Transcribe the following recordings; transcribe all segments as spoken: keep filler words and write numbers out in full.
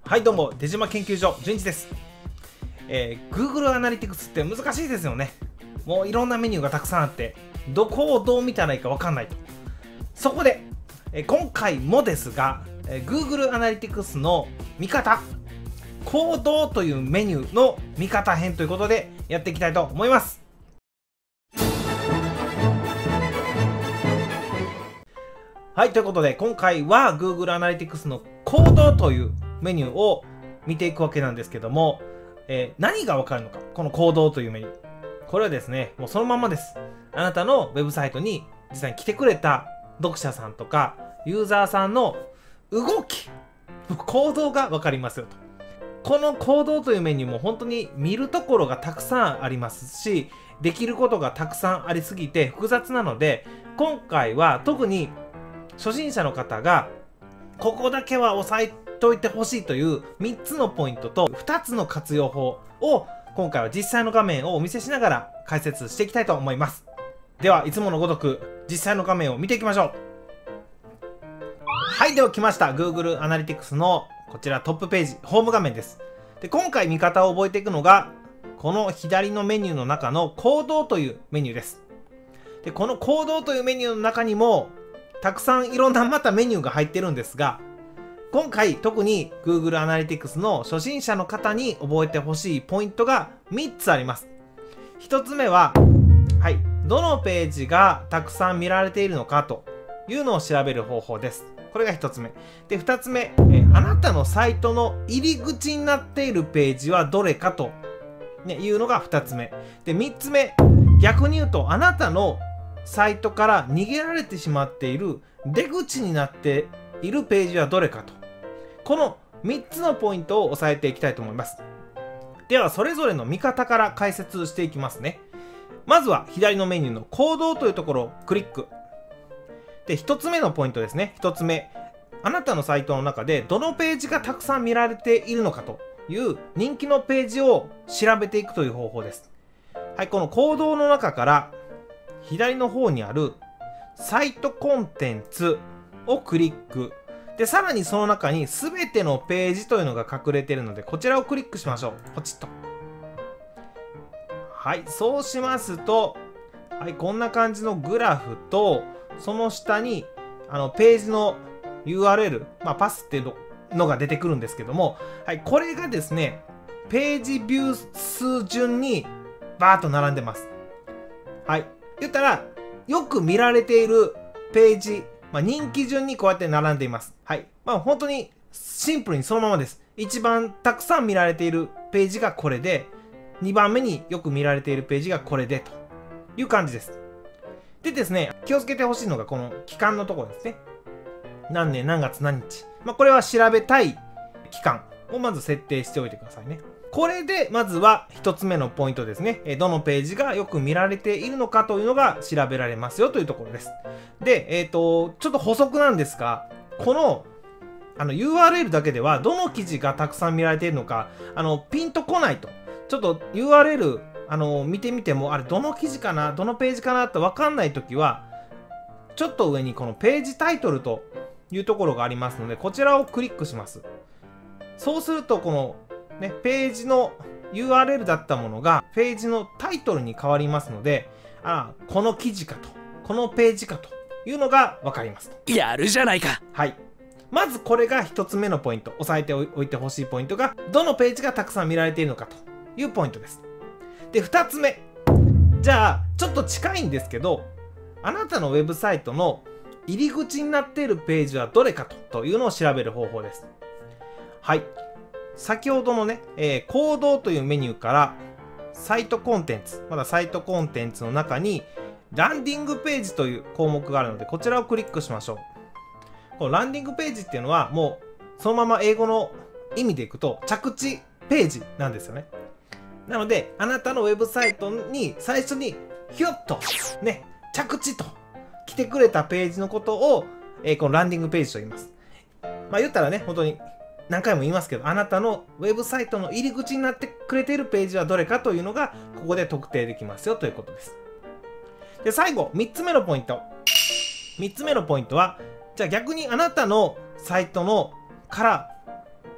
はいどうも、出島研究所じゅんいちです。えー、Google アナリティクスって難しいですよね。もういろんなメニューがたくさんあってどこをどう見たらいいか分かんないと。そこで、えー、今回もですが、えー、Google アナリティクスの見方行動というメニューの見方編ということでやっていきたいと思います。はい、ということで今回は Google アナリティクスの行動というメニューを見ていくわけなんですけども、えー、何がわかるのか、この行動というメニュー。これはですね、もうそのままです。あなたのウェブサイトに実際に来てくれた読者さんとかユーザーさんの動き、行動がわかりますよと。この行動というメニューも本当に見るところがたくさんありますし、できることがたくさんありすぎて複雑なので、今回は特に初心者の方がここだけは押さえといてほしいというみっつのポイントとふたつの活用法を今回は実際の画面をお見せしながら解説していきたいと思います。ではいつものごとく実際の画面を見ていきましょう。はい、では来ました Google アナリティクスのこちらトップページホーム画面です。で今回見方を覚えていくのがこの左のメニューの中の行動というメニューです。でこの行動というメニューの中にもたくさんいろんなまたメニューが入ってるんですが、今回特に Google アナリティクスの初心者の方に覚えてほしいポイントがみっつあります。ひとつめは、はい、どのページがたくさん見られているのかというのを調べる方法です。これがひとつめ。で、ふたつめ、えあなたのサイトの入り口になっているページはどれかと、ね、いうのがふたつめ。で、みっつめ、逆に言うとあなたのサイトから逃げられてしまっている出口になっているページはどれかと。このみっつのポイントを押さえていきたいと思います。ではそれぞれの見方から解説していきますね。まずは左のメニューの行動というところをクリック。で、ひとつめのポイントですね。ひとつめ、あなたのサイトの中でどのページがたくさん見られているのかという人気のページを調べていくという方法です。はい、この行動の中から左の方にあるサイトコンテンツをクリック。で、さらにその中に全てのページというのが隠れているので、こちらをクリックしましょう。ポチッと。はい、そうしますと、はい、こんな感じのグラフと、その下にあのページの ユーアールエル、まあ、パスっていうのが出てくるんですけども、はい、これがですね、ページビュー数順にバーッと並んでます。はい、言ったら、よく見られているページ、まあ、人気順にこうやって並んでいます。はい。まあ本当にシンプルにそのままです。一番たくさん見られているページがこれで、にばんめによく見られているページがこれでという感じです。でですね、気をつけてほしいのがこの期間のところですね。何年何月何日。まあこれは調べたい期間をまず設定しておいてくださいね。これでまずはひとつめのポイントですね。どのページがよく見られているのかというのが調べられますよというところです。で、えっと、ちょっと補足なんですが、このあの ユーアールエル だけではどの記事がたくさん見られているのか、あのピンとこないと。ちょっと ユーアールエル あの見てみても、あれどの記事かな、どのページかなって分かんないときは、ちょっと上にこのページタイトルというところがありますので、こちらをクリックします。そうするとこのね、ページの ユーアールエル だったものがページのタイトルに変わりますので、ああ、この記事かと、このページかというのが分かりますと。 やるじゃないか。 はい。まずこれがひとつめのポイント、押さえておいてほしいポイントが、どのページがたくさん見られているのかというポイントです。で、ふたつめ。じゃあ、ちょっと近いんですけど、あなたのウェブサイトの入り口になっているページはどれかと、というのを調べる方法です。はい。先ほどのね、えー、行動というメニューからサイトコンテンツ、まだサイトコンテンツの中にランディングページという項目があるので、こちらをクリックしましょう。このランディングページっていうのはもうそのまま英語の意味でいくと着地ページなんですよね。なのであなたのウェブサイトに最初にヒュッとね、着地と来てくれたページのことを、えー、このランディングページと言います。まあ言ったらね、本当に何回も言いますけど、あなたのウェブサイトの入り口になってくれているページはどれかというのがここで特定できますよということです。で、最後みっつめのポイント。みっつめのポイントは、じゃあ逆にあなたのサイトのから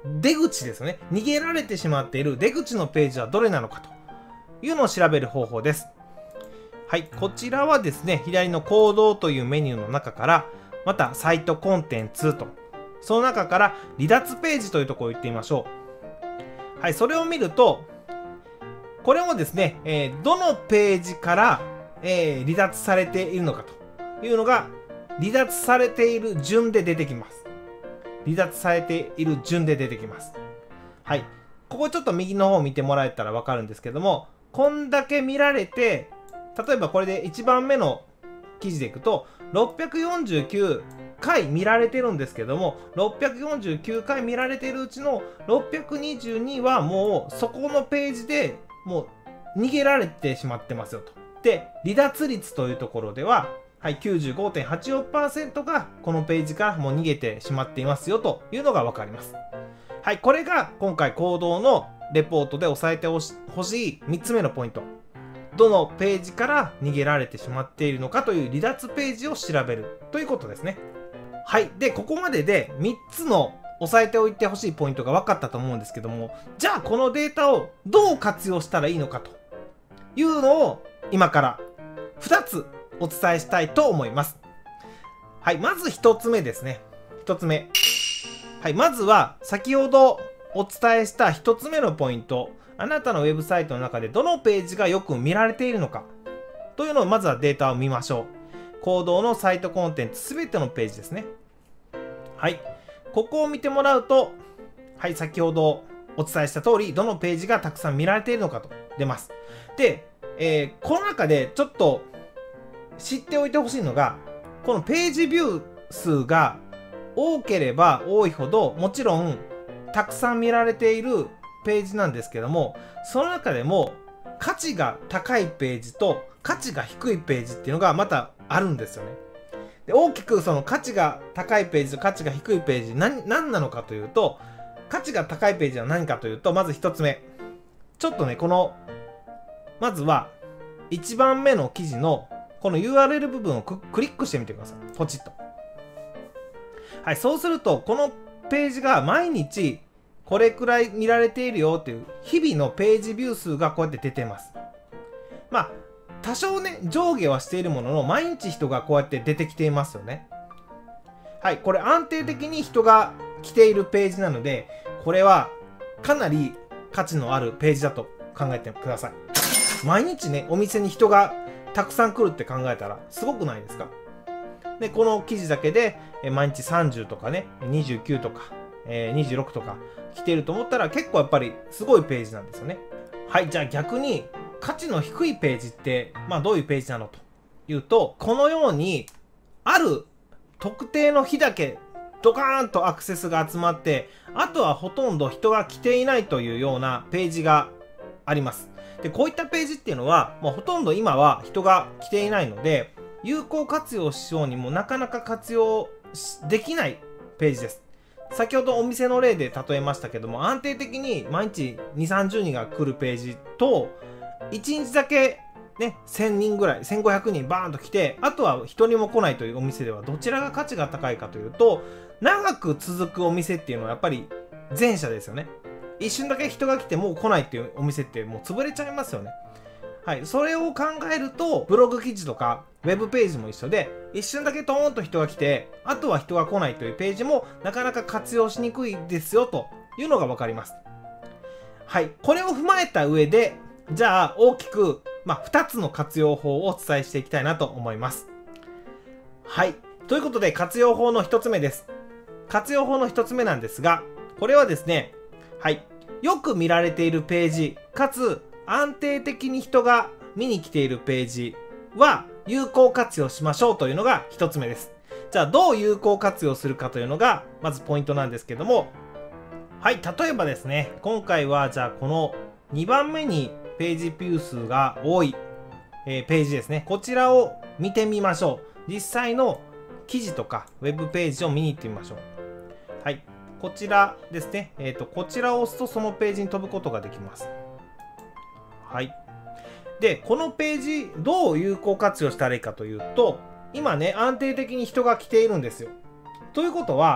出口ですよね。逃げられてしまっている出口のページはどれなのかというのを調べる方法です。はい、こちらはですね、左の行動というメニューの中から、またサイトコンテンツと、その中から離脱ページというところを言ってみましょう。はい、それを見ると、これもですね、えー、どのページから、えー、離脱されているのかというのが、離脱されている順で出てきます。離脱されている順で出てきます。はい。ここちょっと右の方を見てもらえたらわかるんですけども、こんだけ見られて、例えばこれでいちばんめの記事でいくと、ろっぴゃくよんじゅうきゅうかい見られてるんですけども、ろっぴゃくよんじゅうきゅうかい見られてるうちのろっぴゃくにじゅうにはもうそこのページでもう逃げられてしまってますよと。で、離脱率というところでは、はい、きゅうじゅうごてんはちよんパーセント がこのページからもう逃げてしまっていますよというのがわかります。はい、これが今回行動のレポートで押さえてほしいみっつめのポイント。どのページから逃げられてしまっているのかという離脱ページを調べるということですね。はい。で、ここまででみっつの押さえておいてほしいポイントが分かったと思うんですけども、じゃあこのデータをどう活用したらいいのかというのを今からふたつお伝えしたいと思います。はい。まずひとつめですね。ひとつめ。はい。まずは先ほどお伝えしたひとつめのポイント。あなたのウェブサイトの中でどのページがよく見られているのかというのをまずはデータを見ましょう。行動のサイトコンテンツすべてのページですね。はい。ここを見てもらうと、はい、先ほどお伝えした通り、どのページがたくさん見られているのかと出ます。で、えー、この中でちょっと知っておいてほしいのが、このページビュー数が多ければ多いほど、もちろんたくさん見られているページなんですけども、その中でも価値が高いページと価値が低いページっていうのがまたあるんですよね。で、大きくその価値が高いページと価値が低いページ何、何なのかというと、価値が高いページは何かというと、まずひとつめ。ちょっとね、この、まずはいちばんめの記事のこの ユーアールエル 部分をクリックしてみてください。ポチッと。はい、そうすると、このページが毎日これくらい見られているよっていう日々のページビュー数がこうやって出てます。まあ、多少ね、上下はしているものの、毎日人がこうやって出てきていますよね。はい、これ安定的に人が来ているページなので、これはかなり価値のあるページだと考えてください。毎日ね、お店に人がたくさん来るって考えたら、すごくないですか？で、この記事だけで、毎日さんじゅうとかね、にじゅうきゅうとか、にじゅうろくとか来ていると思ったら結構やっぱりすごいページなんですよね。はい、じゃあ逆に価値の低いページって、まあどういうページなのというと、このようにある特定の日だけドカーンとアクセスが集まって、あとはほとんど人が来ていないというようなページがあります。で、こういったページっていうのは、もうほとんど今は人が来ていないので、有効活用しようにもなかなか活用できないページです。先ほどお店の例で例えましたけども、安定的に毎日にじゅう、さんじゅうにんが来るページと、いちにちだけね、せんにんぐらい、せんごひゃくにんバーンと来て、あとは一人も来ないというお店ではどちらが価値が高いかというと、長く続くお店っていうのはやっぱり前者ですよね。一瞬だけ人が来てもう来ないっていうお店ってもう潰れちゃいますよね。はい、それを考えると、ブログ記事とかウェブページも一緒で、一瞬だけトーンと人が来て、あとは人が来ないというページもなかなか活用しにくいですよというのが分かります。はい、これを踏まえた上で、じゃあ大きく、まあ、ふたつの活用法をお伝えしていきたいなと思います。はい、ということで活用法のひとつめです。活用法のひとつめなんですが、これはですね、はい、よく見られているページ、かつ安定的に人が見に来ているページは有効活用しましょうというのがひとつめです。じゃあどう有効活用するかというのがまずポイントなんですけども、はい、例えばですね、今回はじゃあこのにばんめにページビュー数が多い、えー、ページですね。こちらを見てみましょう。実際の記事とかウェブページを見に行ってみましょう。はい、こちらですね。えっと、こちらを押すとそのページに飛ぶことができます。はい。で、このページ、どう有効活用したらいいかというと、今ね、安定的に人が来ているんですよ。ということは、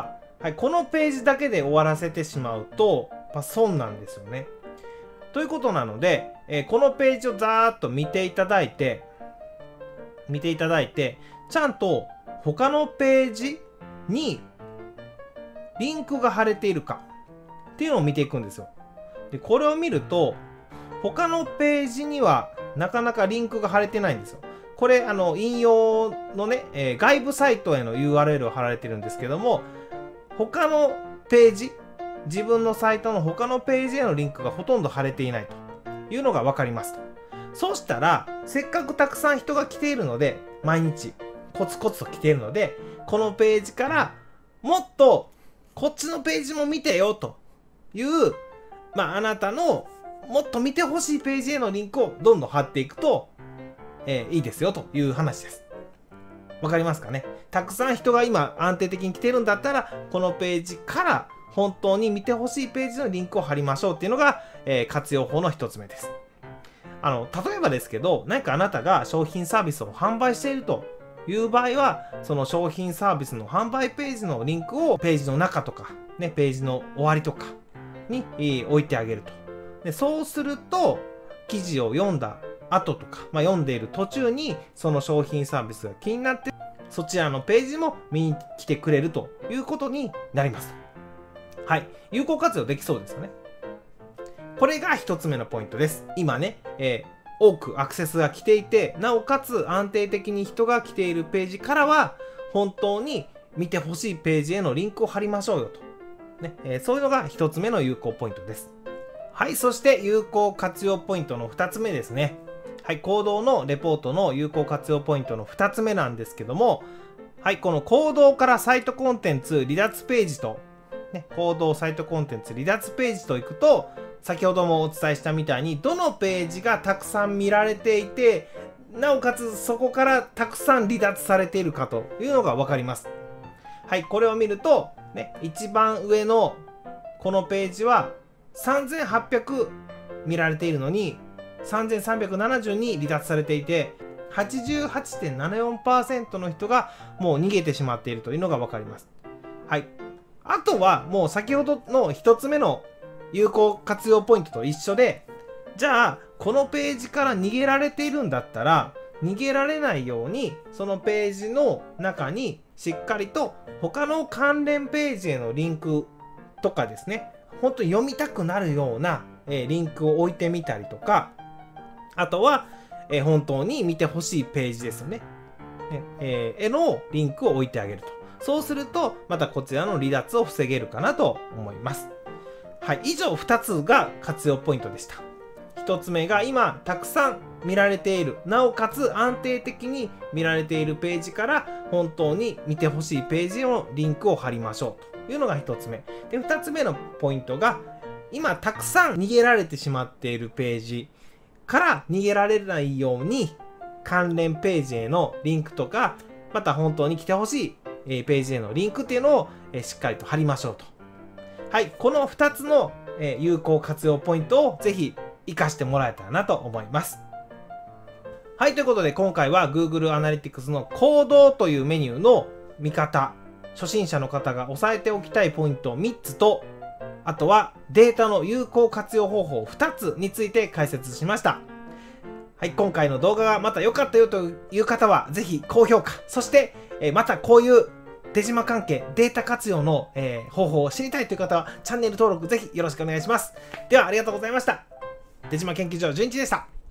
はい、このページだけで終わらせてしまうと、やっぱ損なんですよね。ということなので、えー、このページをざーっと見ていただいて、見ていただいて、ちゃんと他のページにリンクが貼れているかっていうのを見ていくんですよ。で、これを見ると、他のページにはなかなかリンクが貼れてないんですよ。これ、あの、引用のね、えー、外部サイトへの ユーアールエル を貼られてるんですけども、他のページ、自分のサイトの他のページへのリンクがほとんど貼れていないというのがわかりますと。そうしたら、せっかくたくさん人が来ているので、毎日コツコツと来ているので、このページからもっとこっちのページも見てよという、まあ、あなたのもっと見てほしいページへのリンクをどんどん貼っていくと、えー、いいですよという話です。わかりますかね。たくさん人が今安定的に来てるんだったら、このページから本当に見てほしいページのリンクを貼りましょうっていうのが、えー、活用法の一つ目です。あの、例えばですけど、何かあなたが商品サービスを販売しているという場合は、その商品サービスの販売ページのリンクをページの中とか、ね、ページの終わりとかに、えー、置いてあげると。で、そうすると、記事を読んだ後とか、まあ、読んでいる途中に、その商品サービスが気になって、そちらのページも見に来てくれるということになります。はい。有効活用できそうですよね。これが一つ目のポイントです。今ね、えー、多くアクセスが来ていて、なおかつ安定的に人が来ているページからは、本当に見てほしいページへのリンクを貼りましょうよと。ね、えー、そういうのが一つ目の有効ポイントです。はい。そして有効活用ポイントの二つ目ですね。はい。行動のレポートの有効活用ポイントの二つ目なんですけども、はい。この行動からサイトコンテンツ離脱ページと、ね、行動サイトコンテンツ離脱ページといくと、先ほどもお伝えしたみたいに、どのページがたくさん見られていて、なおかつそこからたくさん離脱されているかというのがわかります。はい。これを見ると、ね、一番上のこのページはさんぜんはっぴゃく見られているのに、さんぜんさんびゃくななじゅうに離脱されていて、はちじゅうはちてんななよんパーセント の人がもう逃げてしまっているというのがわかります。はい。あとはもう先ほどの一つ目の有効活用ポイントと一緒で、じゃあこのページから逃げられているんだったら、逃げられないようにそのページの中にしっかりと他の関連ページへのリンクとかですね、本当に読みたくなるような、えー、リンクを置いてみたりとか、あとは、えー、本当に見てほしいページですよね。ねえー、へのリンクを置いてあげると。そうすると、またこちらの離脱を防げるかなと思います。はい、以上ふたつが活用ポイントでした。ひとつめが今たくさん見られている、なおかつ安定的に見られているページから本当に見てほしいページのリンクを貼りましょうというのがひとつめ。で、ふたつめのポイントが今たくさん逃げられてしまっているページから逃げられないように関連ページへのリンクとか、また本当に来てほしいページへのリンクっていうのをしっかりと貼りましょうと。はい、このふたつの有効活用ポイントをぜひ活かしてもらえたらなと思います。はい、ということで今回は Google Analytics の行動というメニューの見方、初心者の方が押さえておきたいポイントみっつと、あとはデータの有効活用方法ふたつについて解説しました。はい、今回の動画がまた良かったよという方はぜひ高評価、そしてまたこういう出島関係、データ活用の、えー、方法を知りたいという方はチャンネル登録ぜひよろしくお願いします。ではありがとうございました。出島研究所じゅんいちでした。